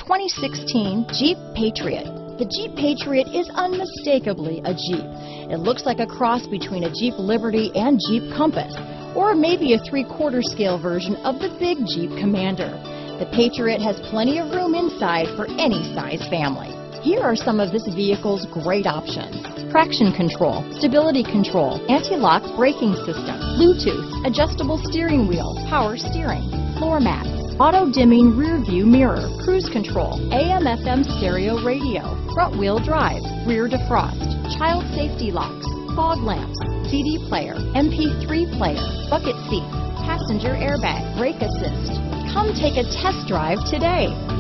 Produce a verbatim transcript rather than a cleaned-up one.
twenty sixteen Jeep Patriot. The Jeep Patriot is unmistakably a Jeep. It looks like a cross between a Jeep Liberty and Jeep Compass, or maybe a three-quarter scale version of the big Jeep Commander. The Patriot has plenty of room inside for any size family. Here are some of this vehicle's great options: traction control, stability control, anti-lock braking system, Bluetooth, adjustable steering wheel, power steering, floor mats, auto-dimming rear view mirror, cruise control, A M F M stereo radio, front wheel drive, rear defrost, child safety locks, fog lamps, C D player, M P three player, bucket seats, passenger airbag, brake assist. Come take a test drive today.